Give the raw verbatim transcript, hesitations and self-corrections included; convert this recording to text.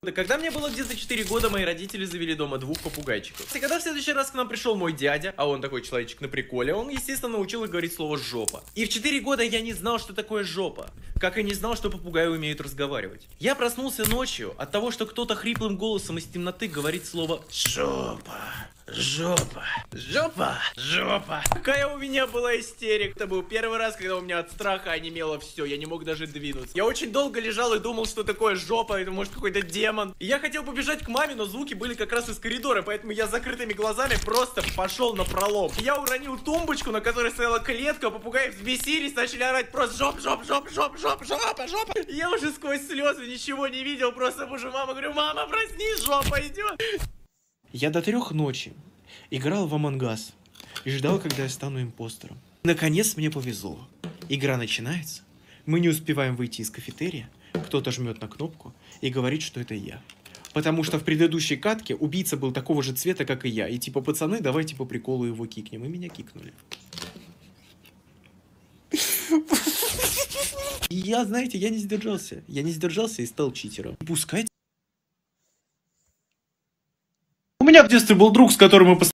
Когда мне было где-то четыре года, мои родители завели дома двух попугайчиков. И когда в следующий раз к нам пришел мой дядя, а он такой человечек на приколе, он, естественно, научил их говорить слово «жопа». И в четыре года я не знал, что такое жопа. Как и не знал, что попугаи умеют разговаривать. Я проснулся ночью от того, что кто-то хриплым голосом из темноты говорит слово «жопа». Жопа, жопа, жопа. Какая у меня была истерика. Это был первый раз, когда у меня от страха онемело все. Я не мог даже двинуться. Я очень долго лежал и думал, что такое жопа. Это может какой-то демон. И я хотел побежать к маме, но звуки были как раз из коридора. Поэтому я с закрытыми глазами просто пошел на пролом. Я уронил тумбочку, на которой стояла клетка. Попугаи взбесились, начали орать просто жоп, жоп, жоп, жоп, жоп, жопа, жопа. Я уже сквозь слезы ничего не видел. Просто боже, мама, говорю, мама, проснись, жопа идет. Я до трех ночи играл в Among Us и ждал, когда я стану импостером. Наконец мне повезло. Игра начинается, мы не успеваем выйти из кафетерия, кто-то жмет на кнопку и говорит, что это я. Потому что в предыдущей катке убийца был такого же цвета, как и я. И типа, пацаны, давайте по приколу его кикнем. И меня кикнули. И я, знаете, я не сдержался. Я не сдержался и стал читером. Пускай. У меня в детстве был друг, с которым мы постоянно